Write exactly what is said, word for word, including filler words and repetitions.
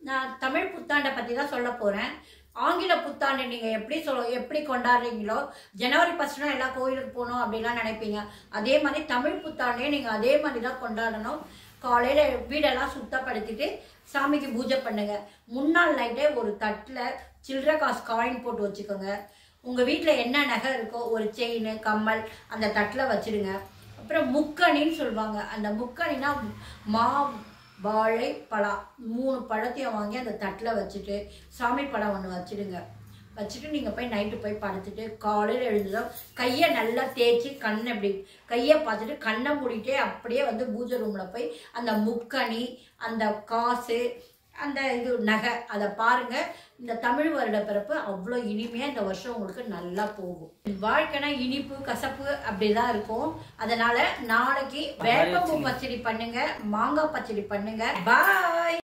நான் தமிழ் புத்தாண்டை பற்றி தான் சொல்ல போகிறேன். ஆங்கில புத்தாண்டு நீங்கள் எப்படி சொல் எப்படி கொண்டாடுறீங்களோ, ஜனவரி ஃபர்ஸ்ட்னா எல்லா கோயிலுக்கு போகணும் அப்படின்லாம் நினைப்பீங்க. அதே மாதிரி தமிழ் புத்தாண்டே நீங்கள் அதே மாதிரி தான் கொண்டாடணும். காலையில் வீடெல்லாம் சுத்தப்படுத்திட்டு சாமிக்கு பூஜை பண்ணுங்க. முன்னாள் நைட்டே ஒரு தட்டில் சில்லறை காசு காயின் போட்டு வச்சுக்கோங்க. உங்கள் வீட்டில் என்ன நகை இருக்கோ ஒரு செயின் கம்மல் அந்த தட்டில் வச்சுடுங்க. அப்புறம் முக்கணின்னு சொல்லுவாங்க. அந்த முக்கணினா மா வாழை பழம் மூணு பழத்தையும் வாங்கி அந்த தட்டில் வச்சுட்டு சாமி படம் ஒன்று வச்சுடுங்க. வச்சுட்டு நீங்கள் போய் நைட்டு போய் படுத்துட்டு காலையில் எழுந்ததும் கையை நல்லா தேய்ச்சி கண்ணை இப்படி கையை பார்த்துட்டு கண்ணை மூடிட்டே அப்படியே வந்து பூஜை ரூமில் போய் அந்த முக்கணி அந்த காசு அந்த இது நகை அதை பாருங்கள். இந்த தமிழ் வருட பிறப்பு அவ்வளோ இனிமையாக இந்த வருஷம் உங்களுக்கு நல்லா போகும். வாழ்க்கைனா இனிப்பு கசப்பு அப்படிதான் இருக்கும். அதனால நாளைக்கு வேப்பம்பூ பச்சடி பண்ணுங்க, மாங்காய் பச்சடி பண்ணுங்க. பாய்.